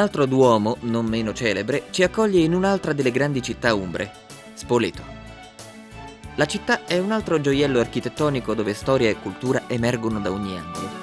altro duomo, non meno celebre, ci accoglie in un'altra delle grandi città umbre, Spoleto. La città è un altro gioiello architettonico dove storia e cultura emergono da ogni angolo.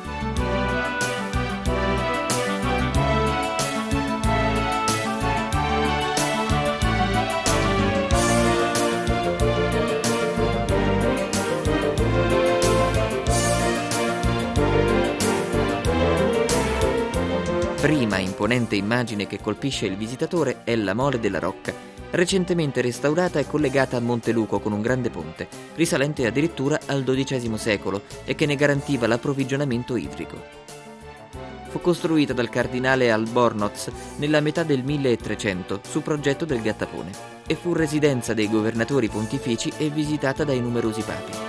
Prima imponente immagine che colpisce il visitatore è la Mole della Rocca, recentemente restaurata e collegata a Monteluco con un grande ponte, risalente addirittura al XII secolo e che ne garantiva l'approvvigionamento idrico. Fu costruita dal cardinale Albornoz nella metà del 1300 su progetto del Gattapone e fu residenza dei governatori pontifici e visitata dai numerosi papi.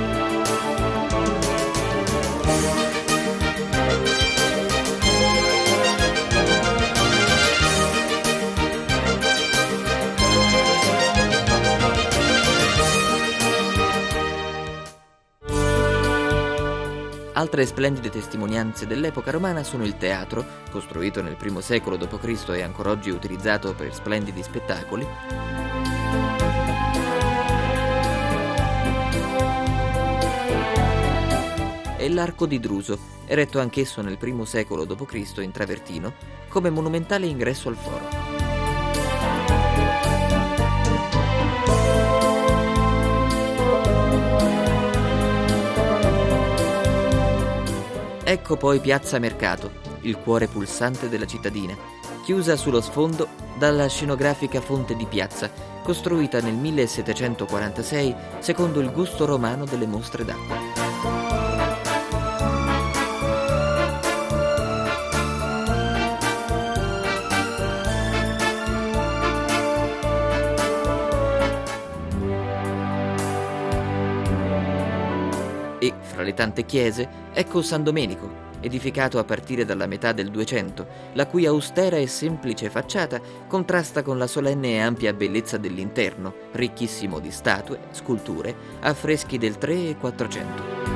Altre splendide testimonianze dell'epoca romana sono il teatro, costruito nel I secolo d.C. e ancora oggi utilizzato per splendidi spettacoli, e l'Arco di Druso, eretto anch'esso nel I secolo d.C. in travertino, come monumentale ingresso al foro. Ecco poi Piazza Mercato, il cuore pulsante della cittadina, chiusa sullo sfondo dalla scenografica Fonte di Piazza, costruita nel 1746 secondo il gusto romano delle mostre d'acqua. E, fra le tante chiese, ecco San Domenico, edificato a partire dalla metà del 200, la cui austera e semplice facciata contrasta con la solenne e ampia bellezza dell'interno, ricchissimo di statue, sculture, affreschi del 3 e 400.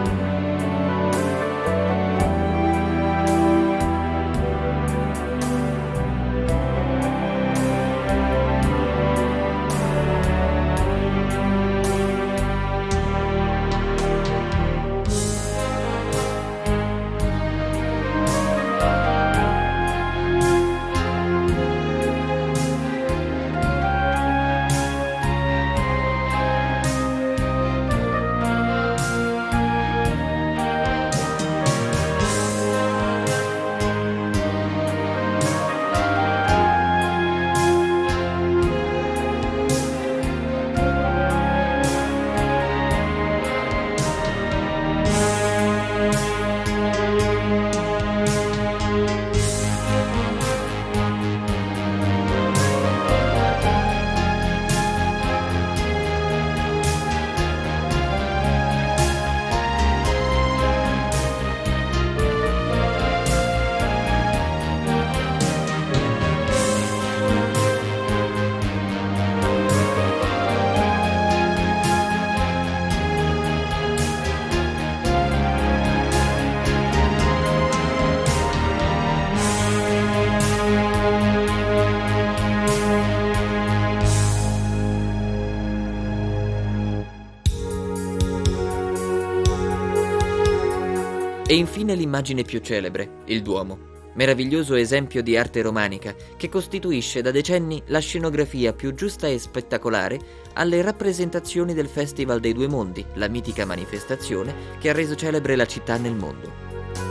E infine l'immagine più celebre, il Duomo, meraviglioso esempio di arte romanica che costituisce da decenni la scenografia più giusta e spettacolare alle rappresentazioni del Festival dei Due Mondi, la mitica manifestazione che ha reso celebre la città nel mondo.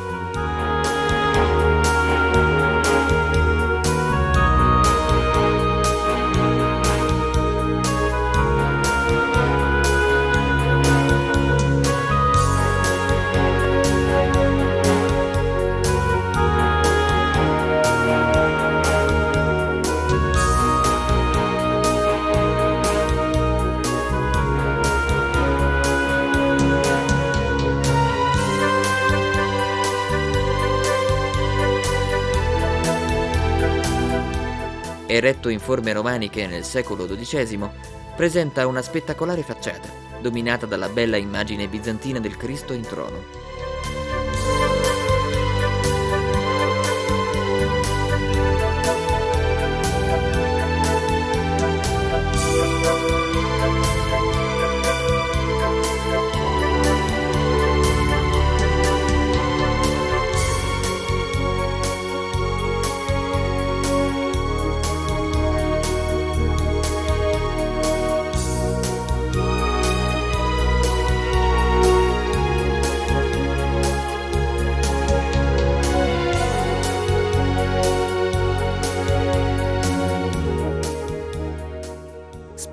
Eretto in forme romaniche nel secolo XII, presenta una spettacolare facciata, dominata dalla bella immagine bizantina del Cristo in trono.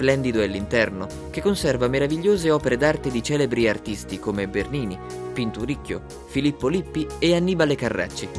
Splendido è l'interno, che conserva meravigliose opere d'arte di celebri artisti come Bernini, Pinturicchio, Filippo Lippi e Annibale Carracci.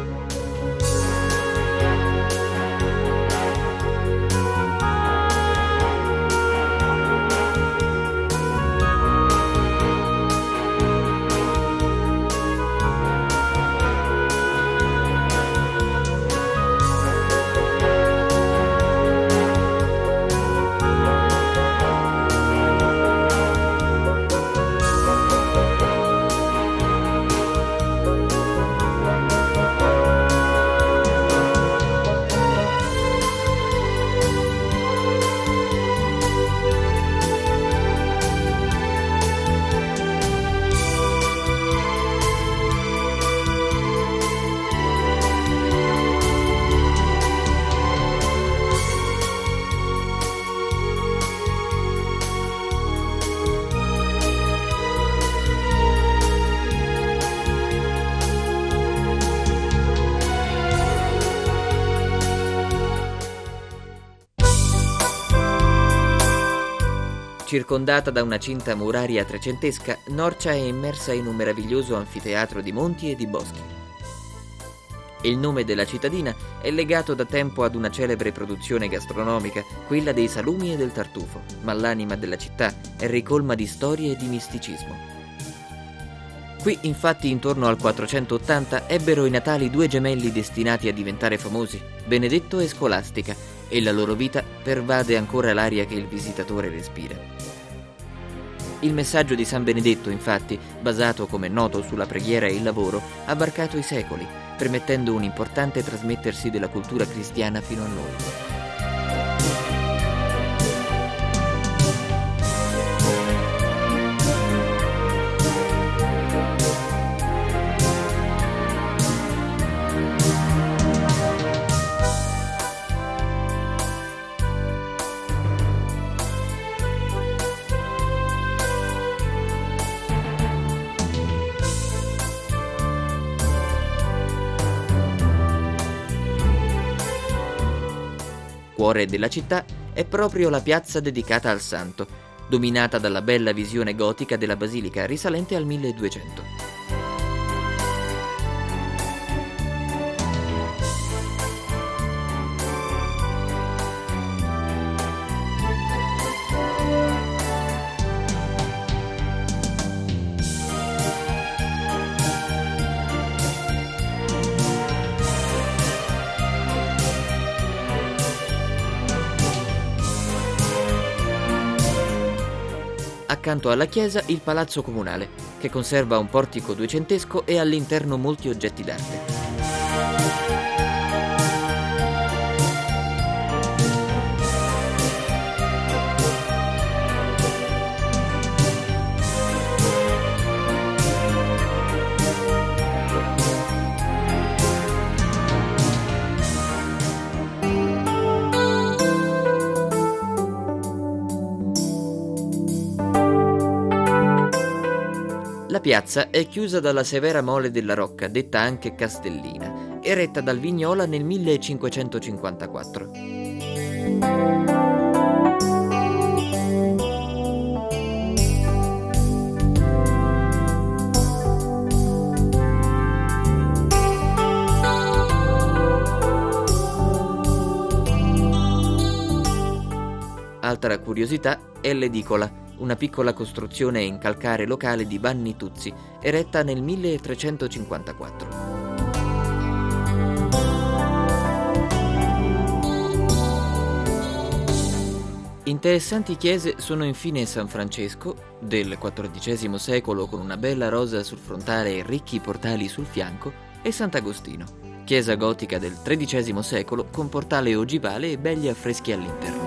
Circondata da una cinta muraria trecentesca, Norcia è immersa in un meraviglioso anfiteatro di monti e di boschi. Il nome della cittadina è legato da tempo ad una celebre produzione gastronomica, quella dei salumi e del tartufo, ma l'anima della città è ricolma di storie e di misticismo. Qui, infatti, intorno al 480 ebbero i natali due gemelli destinati a diventare famosi, Benedetto e Scolastica, e la loro vita pervade ancora l'aria che il visitatore respira. Il messaggio di San Benedetto, infatti, basato come noto sulla preghiera e il lavoro, ha varcato i secoli, permettendo un importante trasmettersi della cultura cristiana fino a noi. Cuore della città è proprio la piazza dedicata al santo, dominata dalla bella visione gotica della basilica risalente al 1200. Accanto alla chiesa il palazzo comunale, che conserva un portico duecentesco e all'interno molti oggetti d'arte. La piazza è chiusa dalla severa mole della Rocca, detta anche Castellina, eretta dal Vignola nel 1554. Altra curiosità è l'edicola, una piccola costruzione in calcare locale di Vanni Tuzzi, eretta nel 1354. Interessanti chiese sono infine San Francesco, del XIV secolo con una bella rosa sul frontale e ricchi portali sul fianco, e Sant'Agostino, chiesa gotica del XIII secolo con portale ogivale e belli affreschi all'interno.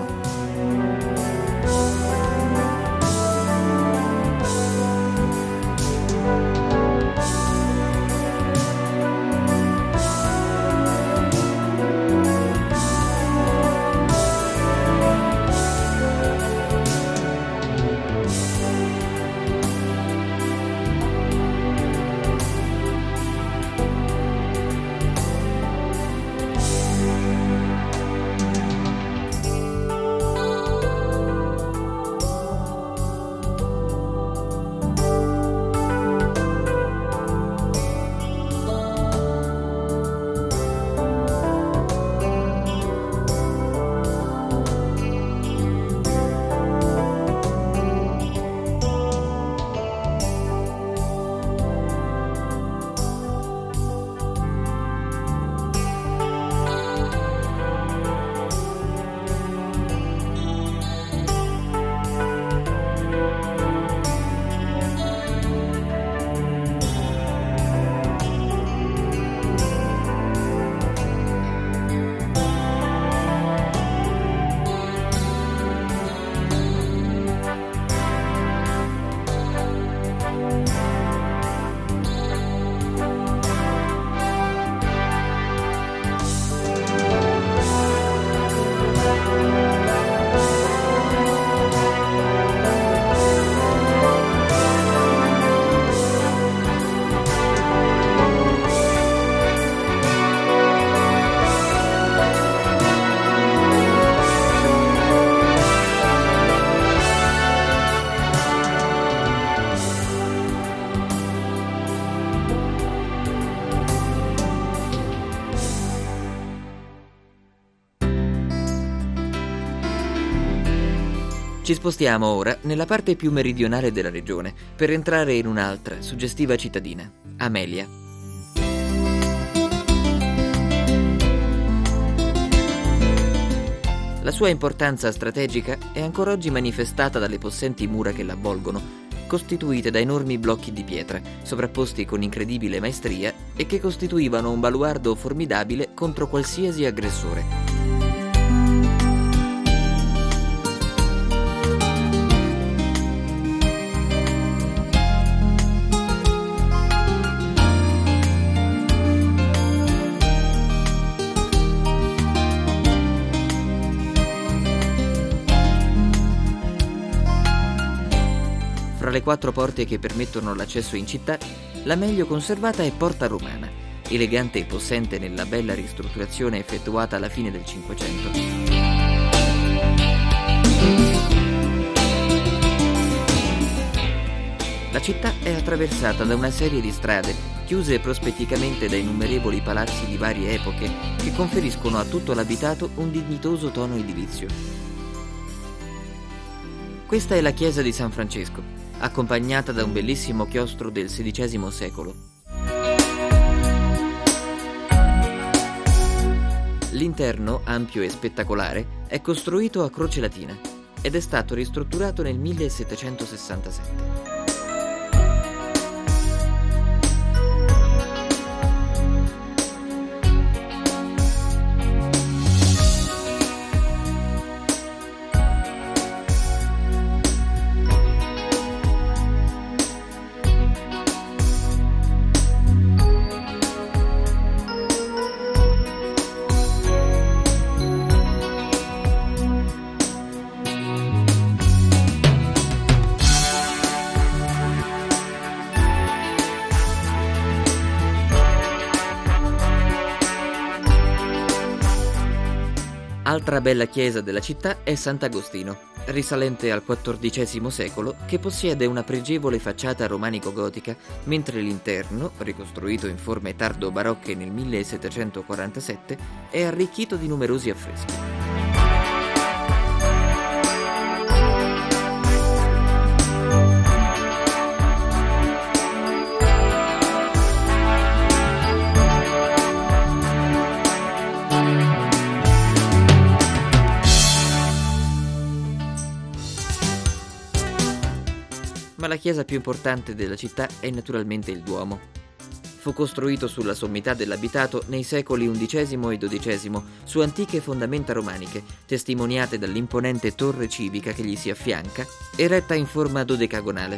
Ci spostiamo ora nella parte più meridionale della regione per entrare in un'altra suggestiva cittadina, Amelia. La sua importanza strategica è ancora oggi manifestata dalle possenti mura che la avvolgono, costituite da enormi blocchi di pietra, sovrapposti con incredibile maestria e che costituivano un baluardo formidabile contro qualsiasi aggressore. Fra le 4 porte che permettono l'accesso in città, la meglio conservata è Porta Romana, elegante e possente nella bella ristrutturazione effettuata alla fine del Cinquecento. La città è attraversata da una serie di strade, chiuse prospetticamente da innumerevoli palazzi di varie epoche, che conferiscono a tutto l'abitato un dignitoso tono edilizio. Questa è la chiesa di San Francesco, accompagnata da un bellissimo chiostro del XVI secolo. L'interno, ampio e spettacolare, è costruito a croce latina ed è stato ristrutturato nel 1767. Altra bella chiesa della città è Sant'Agostino, risalente al XIV secolo, che possiede una pregevole facciata romanico-gotica, mentre l'interno, ricostruito in forme tardo-barocche nel 1747, è arricchito di numerosi affreschi. Ma la chiesa più importante della città è naturalmente il Duomo. Fu costruito sulla sommità dell'abitato nei secoli XI e XII su antiche fondamenta romaniche, testimoniate dall'imponente torre civica che gli si affianca, eretta in forma dodecagonale.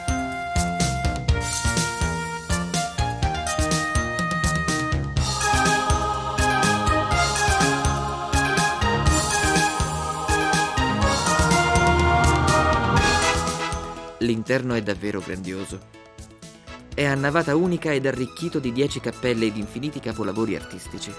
L'interno è davvero grandioso. È a navata unica ed arricchito di 10 cappelle ed infiniti capolavori artistici.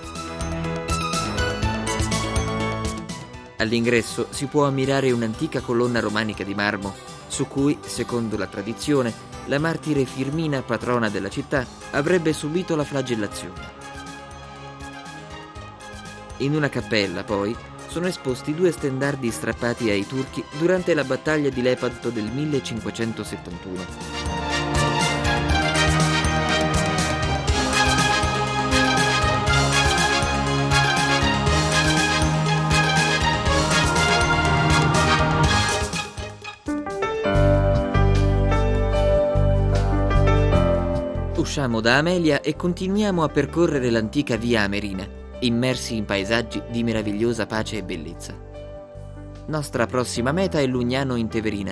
All'ingresso si può ammirare un'antica colonna romanica di marmo, su cui, secondo la tradizione, la martire Firmina, patrona della città, avrebbe subito la flagellazione. In una cappella, poi, sono esposti 2 stendardi strappati ai turchi durante la battaglia di Lepanto del 1571. Usciamo da Amelia e continuiamo a percorrere l'antica via Amerina, immersi in paesaggi di meravigliosa pace e bellezza. Nostra prossima meta è Lugnano in Teverina.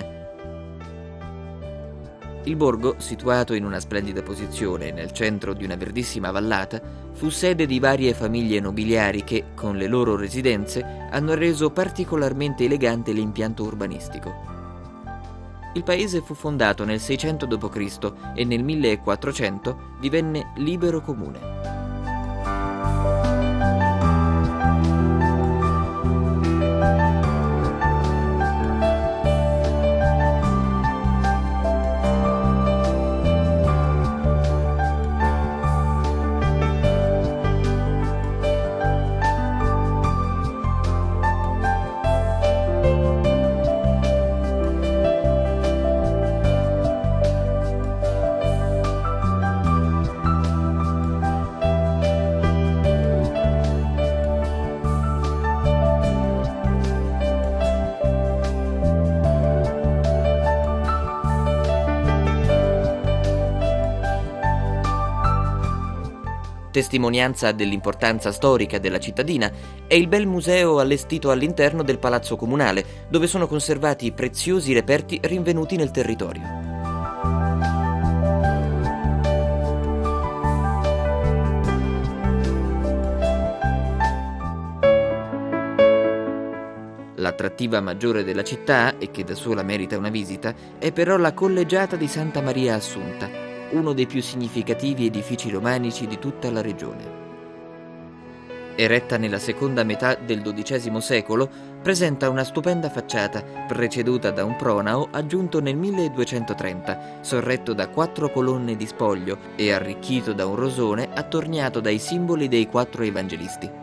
Il borgo, situato in una splendida posizione nel centro di una verdissima vallata, fu sede di varie famiglie nobiliari che, con le loro residenze, hanno reso particolarmente elegante l'impianto urbanistico. Il paese fu fondato nel 600 d.C. e nel 1400 divenne libero comune. testimonianza dell'importanza storica della cittadina è il bel museo allestito all'interno del Palazzo Comunale, dove sono conservati preziosi reperti rinvenuti nel territorio. L'attrattiva maggiore della città, e che da sola merita una visita, è però la collegiata di Santa Maria Assunta, uno dei più significativi edifici romanici di tutta la regione. Eretta nella seconda metà del XII secolo, presenta una stupenda facciata, preceduta da un pronao aggiunto nel 1230, sorretto da 4 colonne di spoglio e arricchito da un rosone attorniato dai simboli dei 4 evangelisti.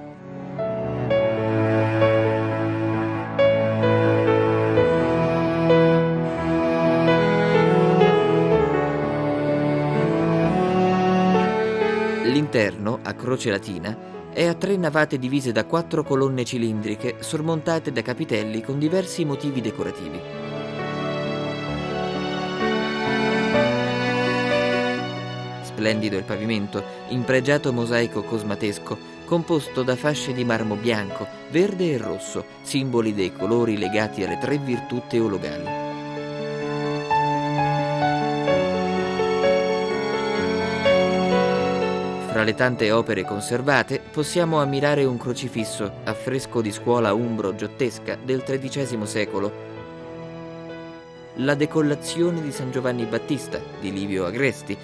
L'interno, a croce latina, è a 3 navate divise da 4 colonne cilindriche sormontate da capitelli con diversi motivi decorativi. Splendido il pavimento, in pregiato mosaico cosmatesco, composto da fasce di marmo bianco, verde e rosso, simboli dei colori legati alle 3 virtù teologali. Tra le tante opere conservate possiamo ammirare un crocifisso, affresco di scuola umbro-giottesca del XIII secolo, la decollazione di San Giovanni Battista di Livio Agresti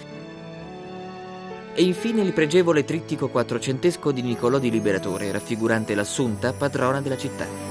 e infine il pregevole trittico quattrocentesco di Niccolò di Liberatore, raffigurante l'Assunta, patrona della città.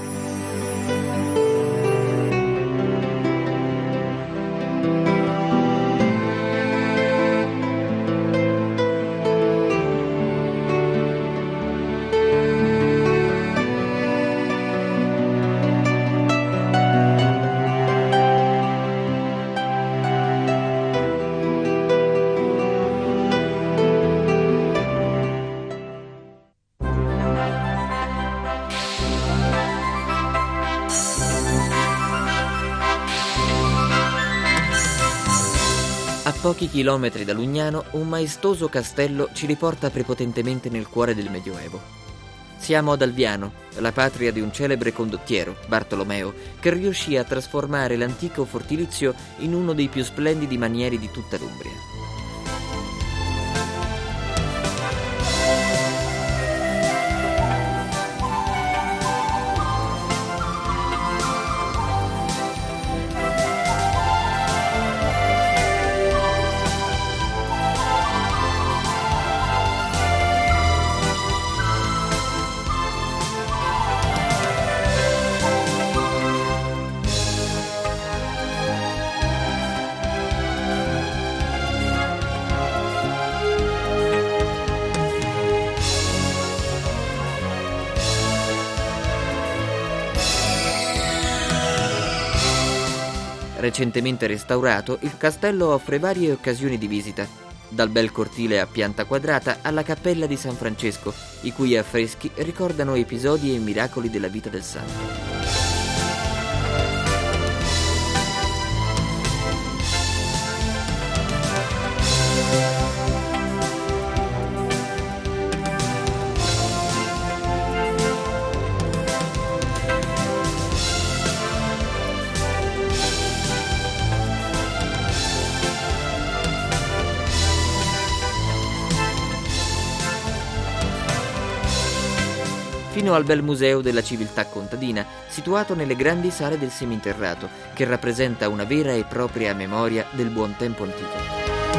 A pochi chilometri da Lugnano, un maestoso castello ci riporta prepotentemente nel cuore del Medioevo. Siamo ad Alviano, la patria di un celebre condottiero, Bartolomeo, che riuscì a trasformare l'antico fortilizio in uno dei più splendidi manieri di tutta l'Umbria. Recentemente restaurato, il castello offre varie occasioni di visita, dal bel cortile a pianta quadrata alla cappella di San Francesco, i cui affreschi ricordano episodi e miracoli della vita del santo. Fino al bel museo della civiltà contadina, situato nelle grandi sale del seminterrato, che rappresenta una vera e propria memoria del buon tempo antico.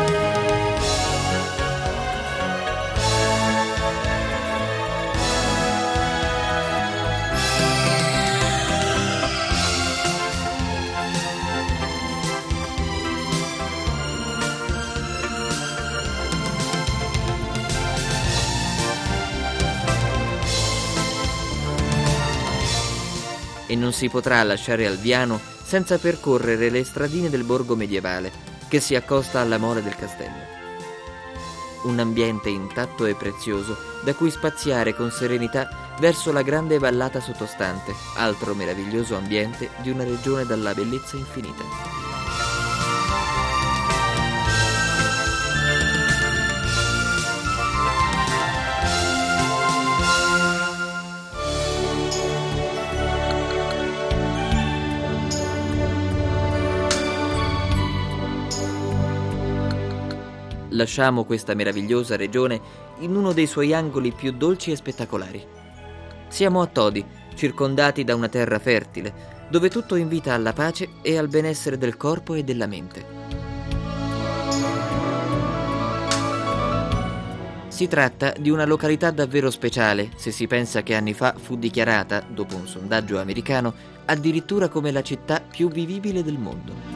E non si potrà lasciare Alviano senza percorrere le stradine del borgo medievale, che si accosta alla mole del castello. Un ambiente intatto e prezioso, da cui spaziare con serenità verso la grande vallata sottostante, altro meraviglioso ambiente di una regione dalla bellezza infinita. lasciamo questa meravigliosa regione in uno dei suoi angoli più dolci e spettacolari. Siamo a Todi, circondati da una terra fertile, dove tutto invita alla pace e al benessere del corpo e della mente. Si tratta di una località davvero speciale, se si pensa che anni fa fu dichiarata, dopo un sondaggio americano, addirittura come la città più vivibile del mondo.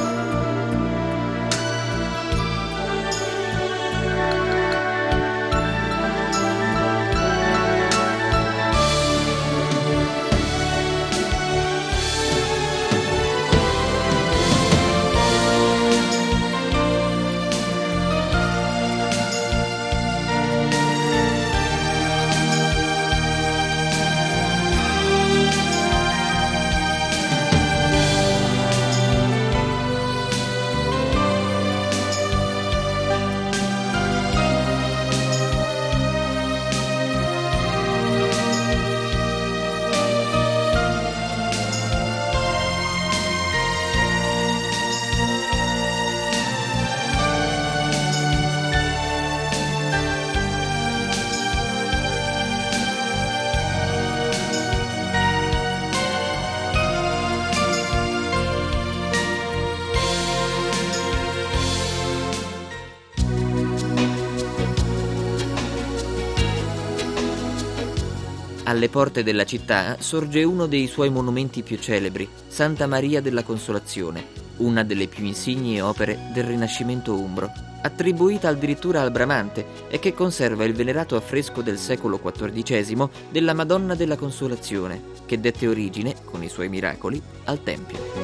Alle porte della città sorge uno dei suoi monumenti più celebri, Santa Maria della Consolazione, una delle più insigni opere del Rinascimento umbro, attribuita addirittura al Bramante e che conserva il venerato affresco del secolo XIV della Madonna della Consolazione, che dette origine, con i suoi miracoli, al Tempio.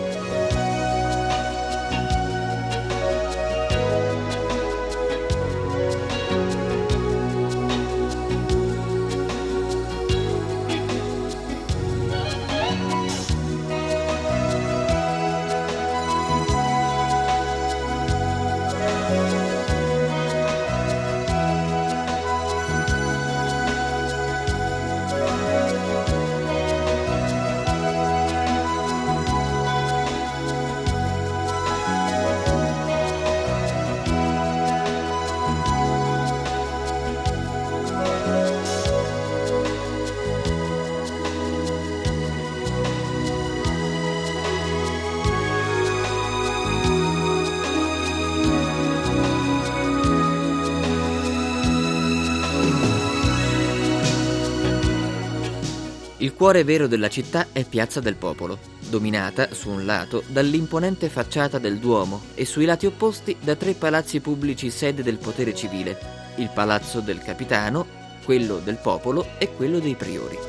Il cuore vero della città è Piazza del Popolo, dominata, su un lato, dall'imponente facciata del Duomo e sui lati opposti da 3 palazzi pubblici sede del potere civile, il Palazzo del Capitano, quello del Popolo e quello dei Priori.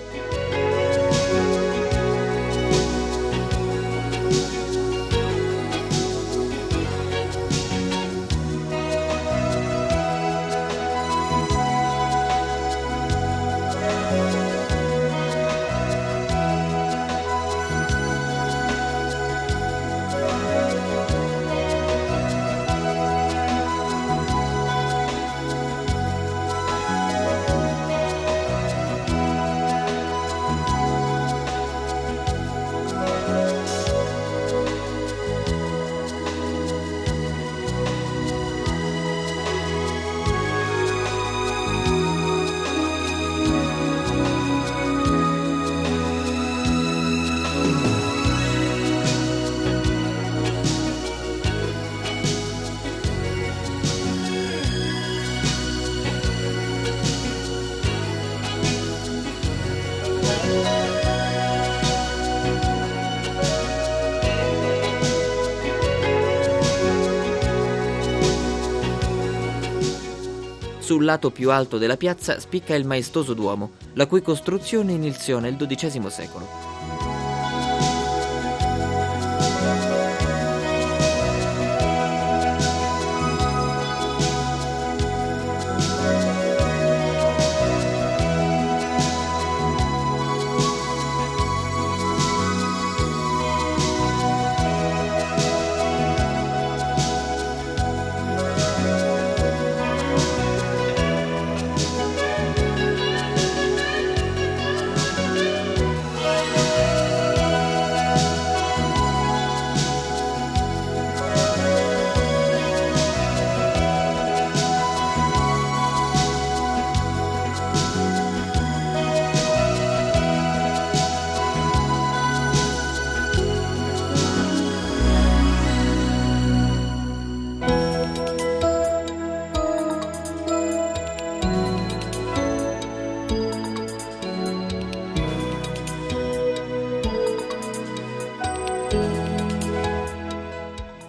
Sul lato più alto della piazza spicca il maestoso Duomo, la cui costruzione iniziò nel XII secolo.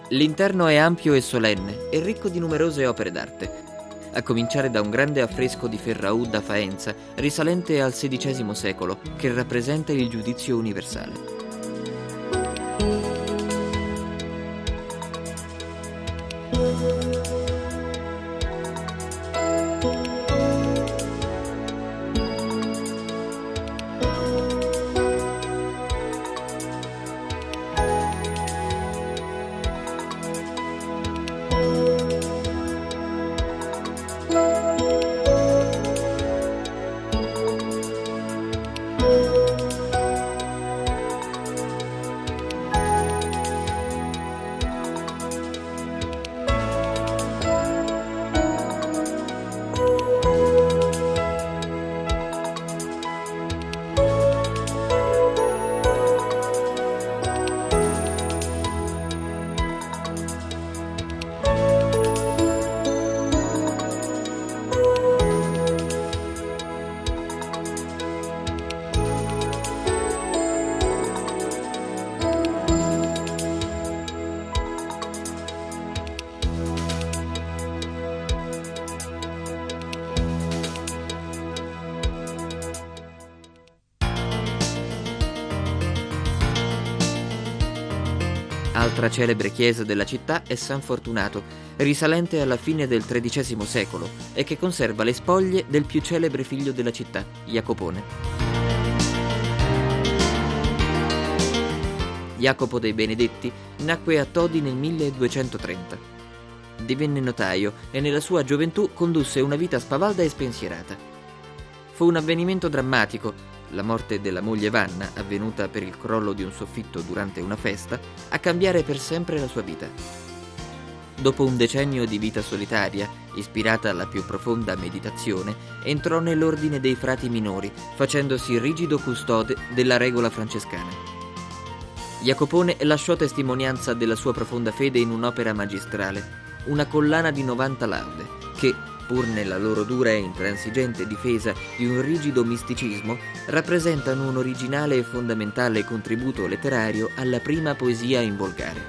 L'interno è ampio e solenne e ricco di numerose opere d'arte, a cominciare da un grande affresco di Ferraud da Faenza, risalente al XVI secolo, che rappresenta il giudizio universale. Altra celebre chiesa della città è San Fortunato, risalente alla fine del XIII secolo e che conserva le spoglie del più celebre figlio della città, Jacopone. Jacopo dei Benedetti nacque a Todi nel 1230. Divenne notaio e nella sua gioventù condusse una vita spavalda e spensierata. Fu un avvenimento drammatico, la morte della moglie Vanna, avvenuta per il crollo di un soffitto durante una festa, a cambiare per sempre la sua vita. Dopo un decennio di vita solitaria, ispirata alla più profonda meditazione, entrò nell'ordine dei frati minori, facendosi rigido custode della regola francescana. Jacopone lasciò testimonianza della sua profonda fede in un'opera magistrale, una collana di 90 laude, che, pur nella loro dura e intransigente difesa di un rigido misticismo, rappresentano un originale e fondamentale contributo letterario alla prima poesia in volgare.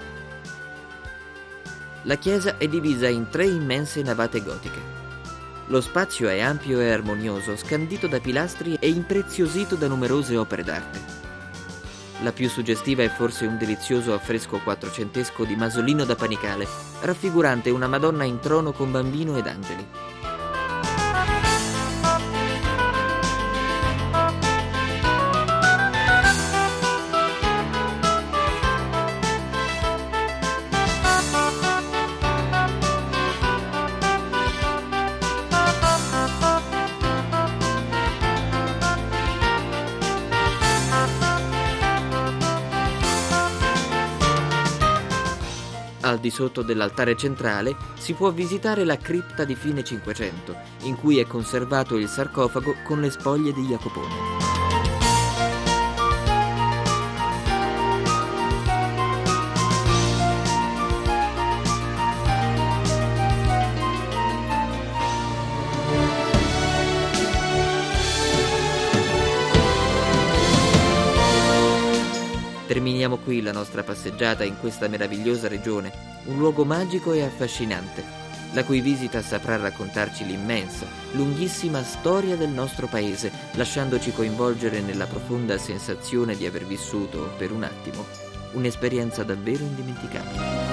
La chiesa è divisa in 3 immense navate gotiche. Lo spazio è ampio e armonioso, scandito da pilastri e impreziosito da numerose opere d'arte. La più suggestiva è forse un delizioso affresco quattrocentesco di Masolino da Panicale, raffigurante una Madonna in trono con bambino ed angeli. Al di sotto dell'altare centrale si può visitare la cripta di fine Cinquecento, in cui è conservato il sarcofago con le spoglie di Jacopone. Terminiamo qui la nostra passeggiata in questa meravigliosa regione, un luogo magico e affascinante, la cui visita saprà raccontarci l'immensa, lunghissima storia del nostro paese, lasciandoci coinvolgere nella profonda sensazione di aver vissuto, per un attimo, un'esperienza davvero indimenticabile.